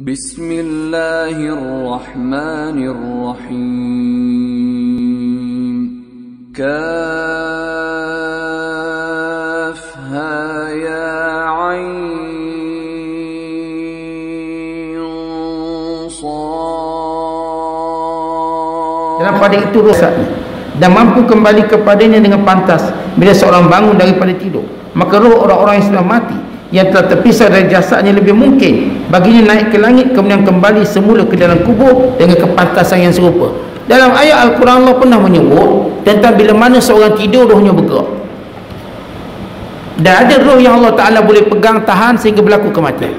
Bismillahirrahmanirrahim. Kafha ya ain sad. Dalam pada itu rosak dan mampu kembali kepadanya dengan pantas bila seorang bangun daripada tidur. Maka roh orang-orang yang sudah mati yang telah terpisah dari jasadnya lebih mungkin baginya naik ke langit kemudian kembali semula ke dalam kubur dengan kepantasan yang serupa. Dalam ayat Al-Quran Allah pernah menyebut tentang bila mana seorang tidur rohnya bergerak, dan ada roh yang Allah Ta'ala boleh pegang tahan sehingga berlaku kematian.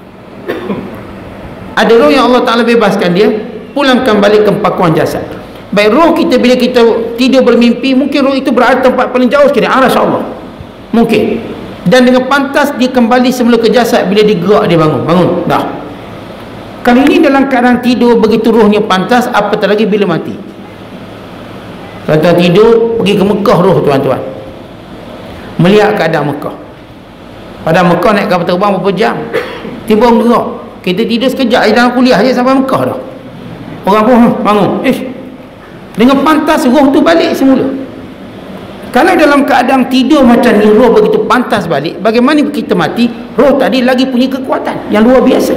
Ada roh yang Allah Ta'ala bebaskan dia pulang kembali ke pakuan jasad. Baik roh kita bila kita tidur bermimpi, mungkin roh itu berada tempat paling jauh sekali, arasy Allah mungkin, dan dengan pantas dia kembali semula ke jasad bila digerak dia bangun dah. Kali ini dalam keadaan tidur begitu rohnya pantas, apatah lagi bila mati. Tuan-tuan tidur pergi ke Mekah roh tuan-tuan, melihat keadaan Mekah. Pada Mekah naik kapal terbang berapa jam, tiba gerak. Kita tidur sekejap dalam kuliah je sampai Mekah dah. Orang pun bangun, dengan pantas roh tu balik semula. Kalau dalam keadaan tidur macam ni roh begitu pantas balik, bagaimana kita mati roh tadi lagi punya kekuatan yang luar biasa.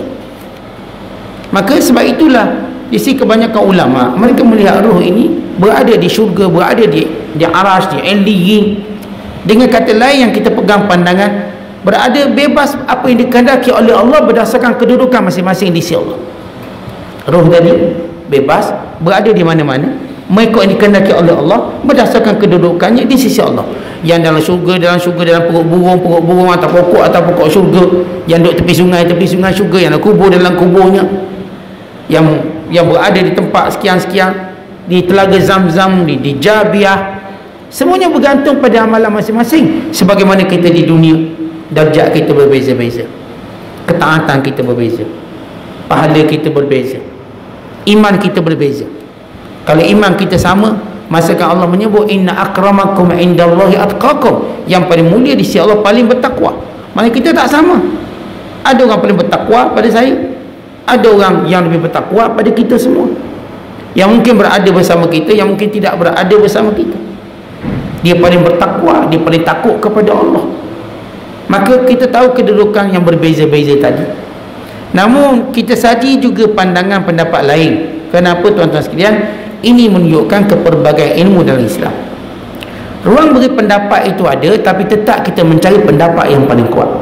Maka sebab itulah isi kebanyakan ulama mereka melihat roh ini berada di syurga, berada di arasy, di Illiyin. Dengan kata lain yang kita pegang pandangan, berada bebas apa yang dikehendaki oleh Allah berdasarkan kedudukan masing-masing di sisi Allah. Roh tadi bebas berada di mana-mana mengikut yang dikehendaki oleh Allah berdasarkan kedudukannya di sisi Allah. Yang dalam syurga dalam perut burung atau pokok syurga, yang duduk tepi sungai syurga, yang dalam kubur dalam kuburnya, yang berada di tempat sekian-sekian, di telaga Zam-Zam, di Jabiah. Semuanya bergantung pada amalan masing-masing. Sebagaimana kita di dunia, darjat kita berbeza-beza, ketaatan kita berbeza, pahala kita berbeza, iman kita berbeza. Kalau iman kita sama, masakan Allah menyebut inna akramakum indallahi atqakum, yang paling mulia di sisi Allah paling bertakwa. Maksudnya kita tak sama. Ada orang paling bertakwa pada saya, ada orang yang lebih bertakwa pada kita semua, yang mungkin berada bersama kita, yang mungkin tidak berada bersama kita. Dia paling bertakwa, dia paling takut kepada Allah. Maka kita tahu kedudukan yang berbeza-beza tadi. Namun kita sadari juga pandangan pendapat lain. Kenapa tuan-tuan sekalian? Ini menunjukkan kepelbagaian ilmu dalam Islam. Ruang bagi pendapat itu ada, tapi tetap kita mencari pendapat yang paling kuat.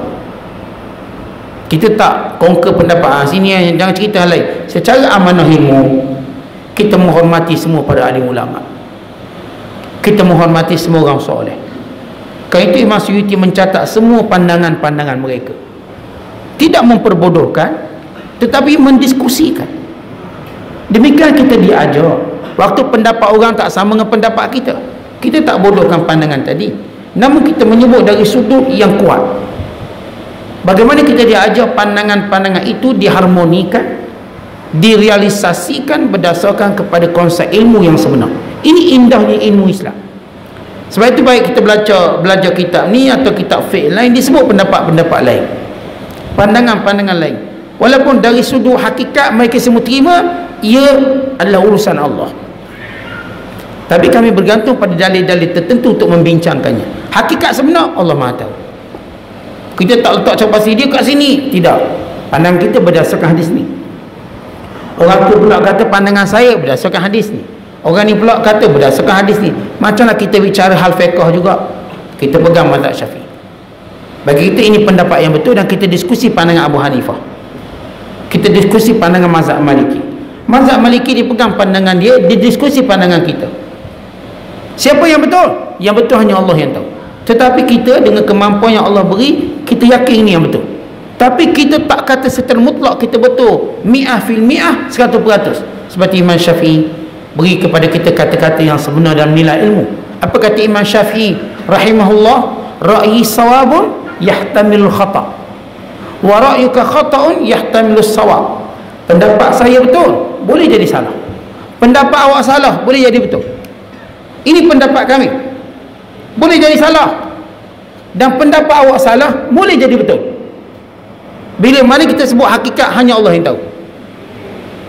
Kita tak conquer pendapat sini, jangan cerita hal lain. Secara amanah ilmu, kita menghormati semua para alim ulama, kita menghormati semua orang soleh. Kerana itu Imam Suyuti mencatat semua pandangan-pandangan mereka, tidak memperbodohkan tetapi mendiskusikan. Demikian kita diajar. Waktu pendapat orang tak sama dengan pendapat kita, kita tak bodohkan pandangan tadi, namun kita menyebut dari sudut yang kuat. Bagaimana kita diajar pandangan-pandangan itu diharmonikan, direalisasikan berdasarkan kepada konsep ilmu yang sebenar. Ini indahnya ilmu Islam. Sebab itu baik kita belajar kitab ni atau kitab fiqh lain, disebut pendapat-pendapat lain, pandangan-pandangan lain, walaupun dari sudut hakikat mereka semua terima ia adalah urusan Allah, tapi kami bergantung pada dalil-dalil tertentu untuk membincangkannya. Hakikat sebenar Allah Maha tahu. Kita tak letak capasi dia kat sini, tidak. Pandangan kita berdasarkan hadis ni. Orang tu pula kata pandangan saya berdasarkan hadis ni, orang ni pula kata berdasarkan hadis ni. Macamlah kita bicara hal fiqh juga, kita pegang mazhab Syafi'i. Bagi kita ini pendapat yang betul, dan kita diskusi pandangan Abu Hanifah, kita diskusi pandangan mazhab Maliki. Mazhab Maliki dipegang pandangan dia, didiskusi pandangan kita. Siapa yang betul? Yang betul hanya Allah yang tahu. Tetapi kita dengan kemampuan yang Allah beri, kita yakin ini yang betul. Tapi kita tak kata secara mutlak kita betul 100%, 100%. Seperti Imam Syafi'i beri kepada kita kata-kata yang sebenar dalam nilai ilmu. Apa kata Imam Syafi'i rahimahullah? Ra'yi sawabun yahtamilu khata' wa ra'yuka khata'un yahtamilu sawab. Pendapat saya betul, boleh jadi salah. Pendapat awak salah, boleh jadi betul. Ini pendapat kami, boleh jadi salah. Dan pendapat awak salah, boleh jadi betul. Bila mana kita sebut hakikat, hanya Allah yang tahu.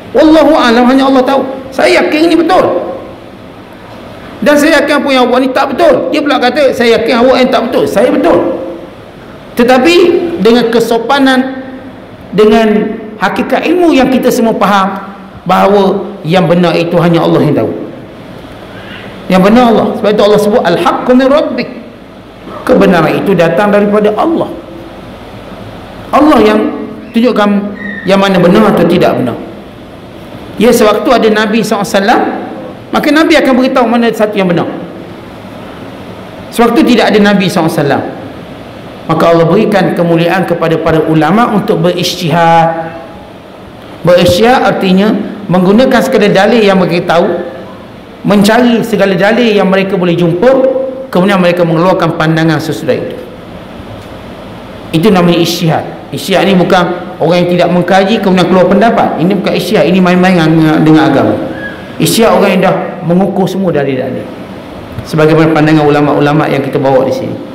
Wallahu alam, hanya Allah tahu. Saya yakin ini betul, dan saya yakin apa yang awak ni tak betul. Dia pula kata saya yakin awak yang tak betul. Saya betul, tetapi dengan kesopanan, dengan hakikat ilmu yang kita semua faham, bahawa yang benar itu hanya Allah yang tahu. Yang benar Allah. Sebab itu Allah sebut al-haqqu min rabbik. Kebenaran itu datang daripada Allah. Allah yang tunjukkan yang mana benar atau tidak benar. Ya, sewaktu ada Nabi SAW, maka Nabi akan beritahu mana satu yang benar. Sewaktu tidak ada Nabi SAW, maka Allah berikan kemuliaan kepada para ulama untuk berijtihad. Berijtihad artinya menggunakan segala dalil yang mereka tahu, mencari segala dalil yang mereka boleh jumpa, kemudian mereka mengeluarkan pandangan sesudah itu. Itu namanya ijtihad. Ijtihad ni bukan orang yang tidak mengkaji kemudian keluar pendapat. Ini bukan ijtihad, ini main-main dengan agama. Ijtihad orang yang dah mengukur semua dalil-dalil, sebagaimana pandangan ulama-ulama yang kita bawa di sini.